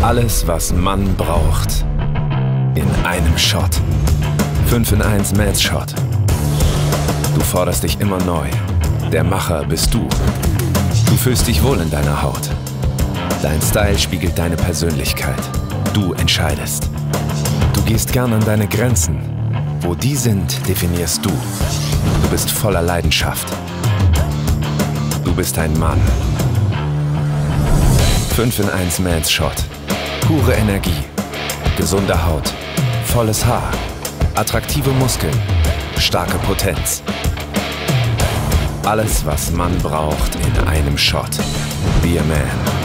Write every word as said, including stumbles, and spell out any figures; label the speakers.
Speaker 1: Alles, was Mann braucht. In einem Shot. fünf in eins Men's Shot. Du forderst dich immer neu. Der Macher bist du. Du fühlst dich wohl in deiner Haut. Dein Style spiegelt deine Persönlichkeit. Du entscheidest. Du gehst gern an deine Grenzen. Wo die sind, definierst du. Du bist voller Leidenschaft. Du bist ein Mann. fünf in eins Men's Shot. Pure Energie. Gesunde Haut. Volles Haar. Attraktive Muskeln. Starke Potenz. Alles, was Mann braucht in einem Shot. Be a man.